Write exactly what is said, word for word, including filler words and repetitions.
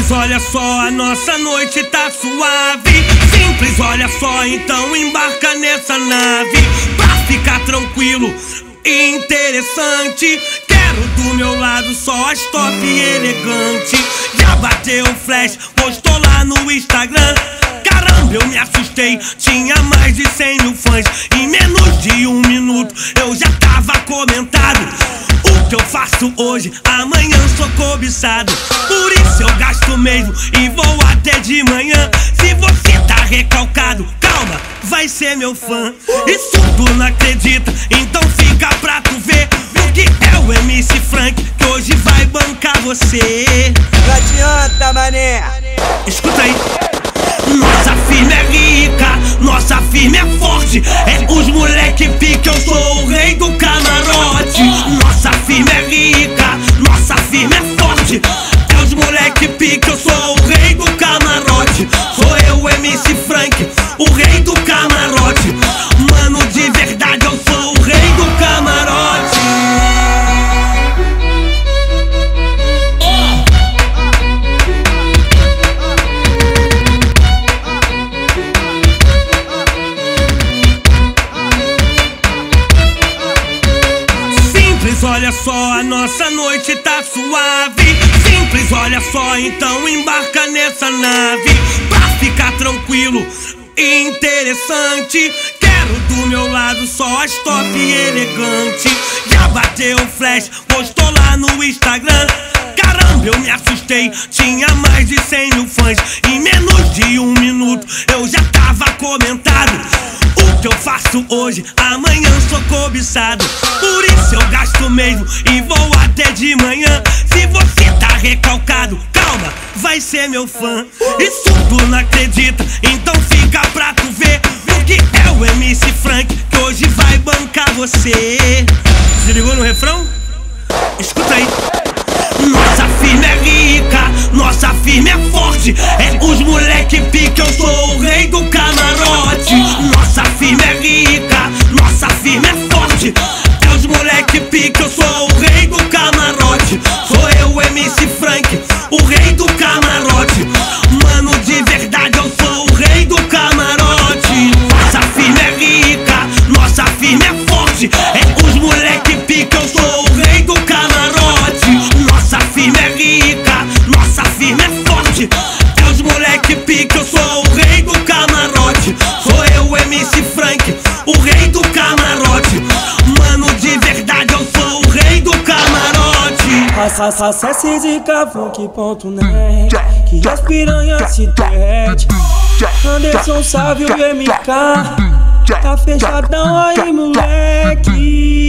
Simples, olha só, a nossa noite tá suave. Simples, olha só, então embarca nessa nave. Pra ficar tranquilo e interessante, quero do meu lado só as top e elegante. Já bateu o flash, postou lá no Instagram. Caramba, eu me assustei, tinha mais de cem mil fãs. Em menos de um minuto eu já tava comentado. O que eu faço hoje, amanhã sou cobiçado. Por isso eu gasto mesmo e vou até de manhã. Se você tá recalcado, calma, vai ser meu fã. Isso tu não acredita, então fica pra tu ver o que é o M C Frank, que hoje vai bancar você. Não adianta, mané. Escuta aí. Nossa firma é rica, nossa firma é forte. É os moleque pique, eu sou o rei do camarote. Nossa firma é rica, nossa firma é forte. É os moleque pique, eu sou o rei do camarote. Sou eu, o M C Frank, o rei do camarote. Mano, de verdade eu sou o rei do camarote. Olha só, a nossa noite tá suave. Simples, olha só, então embarca nessa nave. Pra ficar tranquilo e interessante, quero do meu lado só as top e elegante. Já bateu o flash, postou lá no Instagram. Caramba, eu me assustei, tinha mais de cem mil fãs. Em menos de um minuto eu já tava comentado. O que eu faço hoje, amanhã sou cobiçado. Por isso eu gasto mesmo e vou até de manhã. Se você tá recalcado, calma, vai ser meu fã. Isso tu não acredita, então fica pra tu ver o que é o M C Frank, que hoje vai bancar você. Se ligou no refrão? Escuta aí. Nossa firma é rica, nossa firma é forte. É os moleque pique, eu sou o rei do camarote. Nossa firma é rica, nossa firma é forte. É os moleque pique, eu sou o rei do camarote. Sou eu, o M C Frank, o rei do camarote. Mano, de verdade eu sou o rei do camarote. Nossa firma é rica, nossa firma é forte. É os moleque pique, eu sou o rei do camarote. Nossa firma é rica, nossa firma é forte. É os moleque pique, eu sou o rei do camarote. Sou eu, o M C Frank, o rei do camarote. Mano, de verdade eu sou o rei do camarote. Acesse zicafunk ponto net, que as piranhas se derrete. Anderson Sávio e M K, tá fechadão aí, moleque.